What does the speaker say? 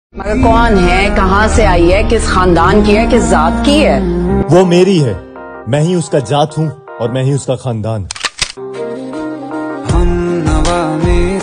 मगर कौन है, कहाँ से आई है, किस खानदान की है, किस जात की है? वो मेरी है, मैं ही उसका जात हूँ और मैं ही उसका खानदान। हम नवा में